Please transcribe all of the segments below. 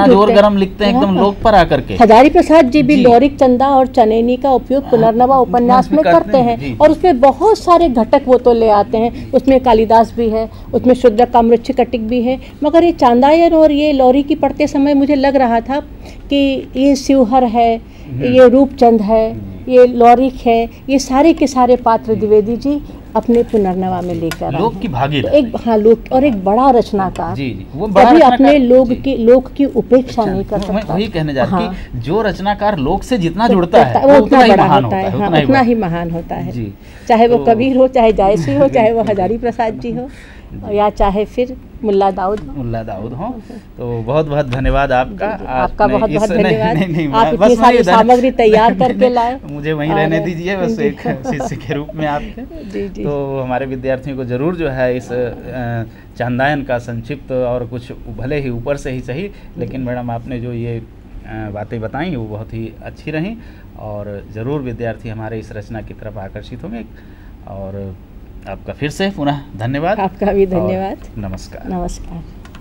जोर गरम लिखते हैं एकदम लोक पर आकर के। हजारी प्रसाद जी भी लौरिक चंदा और चनैनी का उपयोग पुनर्नवा उपन्यास में करते हैं और उसमें बहुत सारे घटक वो तो ले आते हैं। उसमें कालिदास भी है, उसमें शुद्र का मृच्छकटिक भी है, मगर ये चांदायन और ये लौरी की पढ़ते समय मुझे लग रहा था कि ये शिवहर है, ये रूपचंद है, ये लौरिक है, ये सारे के सारे पात्र द्विवेदी जी अपने पुनर्नवा में लेकर लोक की भागीदार एक लोक और एक बड़ा रचनाकार जी वो बड़ा कभी अपने लोक की उपेक्षा नहीं कर सकता। मैं वही कहने जा रही कि जो रचनाकार लोक से जितना जुड़ता है वो उतना बड़ा होता है, उतना ही महान होता है। चाहे वो कबीर हो, चाहे जायसी हो, चाहे वो हजारी प्रसाद जी हो, या चाहे फिर मुल्ला दाऊद हो। तो बहुत बहुत धन्यवाद आपका। आपका बहुत बहुत धन्यवाद। आप इतनी सारी सामग्री तैयार करके लाए। मुझे वहीं रहने दीजिए बस एक शिष्य के रूप में आपके। तो हमारे विद्यार्थियों को जरूर जो है इस चांदायन का संक्षिप्त और कुछ भले ही ऊपर से ही सही, लेकिन मैडम आपने जो ये बातें बताई वो बहुत ही अच्छी रहीं और ज़रूर विद्यार्थी हमारे इस रचना की तरफ आकर्षित होंगे। और आपका फिर से पुनः धन्यवाद। आपका भी धन्यवाद। नमस्कार। नमस्कार।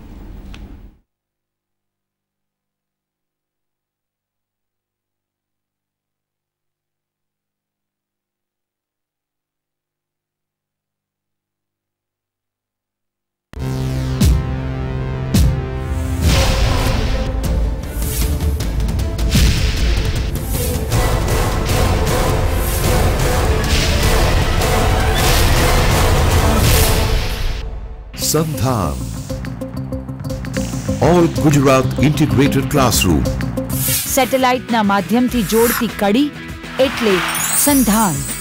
Sandhan all Gujarat integrated classroom સેટેલાઇટના માધ્યમથી જોડતી કડી એટલે સંધાન।